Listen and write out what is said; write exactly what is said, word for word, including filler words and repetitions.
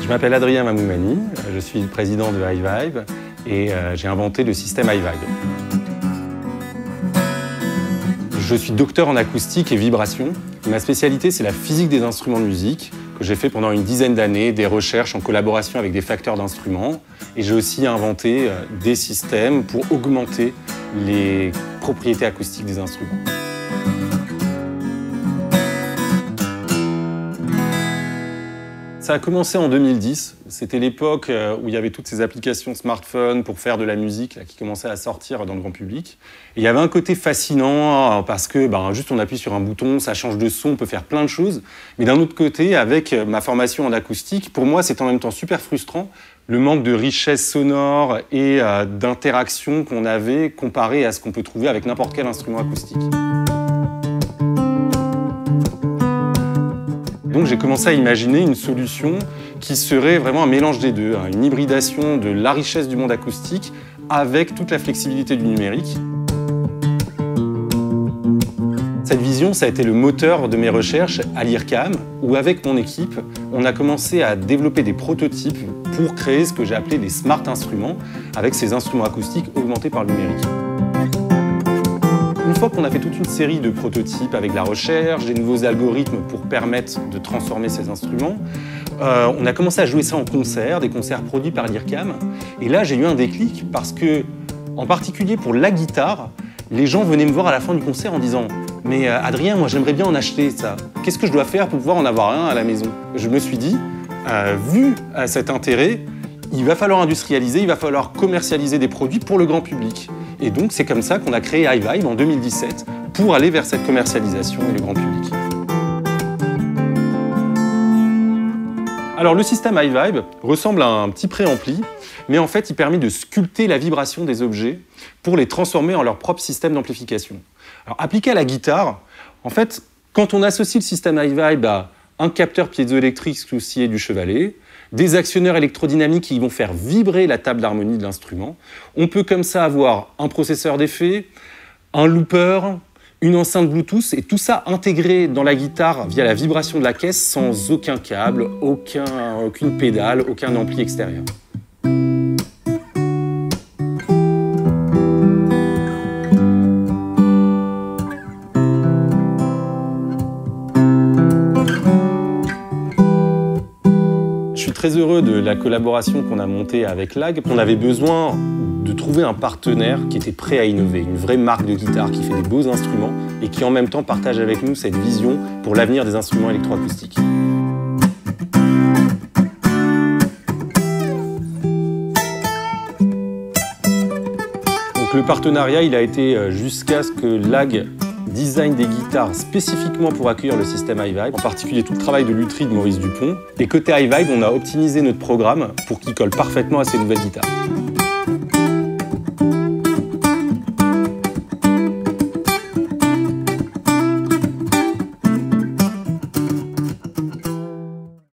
Je m'appelle Adrien Mamoumani, je suis le président de iVibe et euh, j'ai inventé le système iVibe. Je suis docteur en acoustique et vibration. Ma spécialité, c'est la physique des instruments de musique, que j'ai fait pendant une dizaine d'années, des recherches en collaboration avec des facteurs d'instruments. Et j'ai aussi inventé euh, des systèmes pour augmenter les propriétés acoustiques des instruments. Ça a commencé en deux mille dix. C'était l'époque où il y avait toutes ces applications smartphones pour faire de la musique là, qui commençaient à sortir dans le grand public. Et il y avait un côté fascinant parce que ben, juste on appuie sur un bouton, ça change de son, on peut faire plein de choses. Mais d'un autre côté, avec ma formation en acoustique, pour moi c'est en même temps super frustrant le manque de richesse sonore et euh, d'interaction qu'on avait comparé à ce qu'on peut trouver avec n'importe quel instrument acoustique. Donc j'ai commencé à imaginer une solution qui serait vraiment un mélange des deux, hein, une hybridation de la richesse du monde acoustique avec toute la flexibilité du numérique. Cette vision, ça a été le moteur de mes recherches à l'I R C A M, où avec mon équipe, on a commencé à développer des prototypes pour créer ce que j'ai appelé des smart instruments, avec ces instruments acoustiques augmentés par le numérique. Une fois qu'on a fait toute une série de prototypes avec la recherche, des nouveaux algorithmes pour permettre de transformer ces instruments, euh, on a commencé à jouer ça en concert, des concerts produits par l'I R C A M. Et là, j'ai eu un déclic parce que, en particulier pour la guitare, les gens venaient me voir à la fin du concert en disant « Mais euh, Adrien, moi j'aimerais bien en acheter ça. Qu'est-ce que je dois faire pour pouvoir en avoir un à la maison ?» Je me suis dit, euh, vu euh, cet intérêt, il va falloir industrialiser, il va falloir commercialiser des produits pour le grand public. Et donc, c'est comme ça qu'on a créé iVibe en deux mille dix-sept pour aller vers cette commercialisation et le grand public. Alors, le système iVibe ressemble à un petit préampli, mais en fait, il permet de sculpter la vibration des objets pour les transformer en leur propre système d'amplification. Alors, appliqué à la guitare, en fait, quand on associe le système iVibe à un capteur piézoélectrique sous-scié du chevalet, des actionneurs électrodynamiques qui vont faire vibrer la table d'harmonie de l'instrument. On peut comme ça avoir un processeur d'effet, un looper, une enceinte Bluetooth, et tout ça intégré dans la guitare via la vibration de la caisse sans aucun câble, aucun, aucune pédale, aucun ampli extérieur. Je suis très heureux de la collaboration qu'on a montée avec Lag. On avait besoin de trouver un partenaire qui était prêt à innover, une vraie marque de guitare qui fait des beaux instruments et qui en même temps partage avec nous cette vision pour l'avenir des instruments électroacoustiques. Donc le partenariat, il a été jusqu'à ce que Lag design des guitares spécifiquement pour accueillir le système iVibe, en particulier tout le travail de lutherie de Maurice Dupont. Et côté iVibe, on a optimisé notre programme pour qu'il colle parfaitement à ces nouvelles guitares.